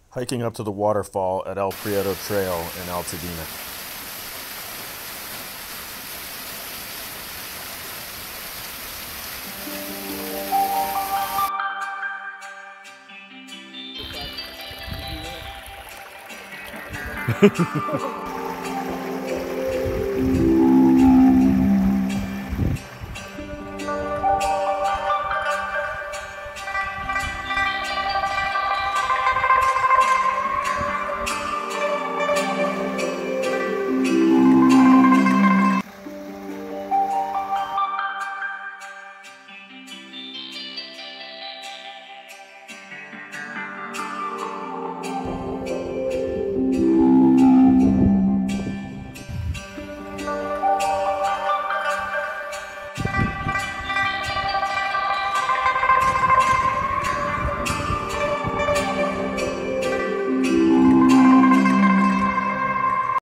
Hiking up to the waterfall at El Prieto Trail in Altadena.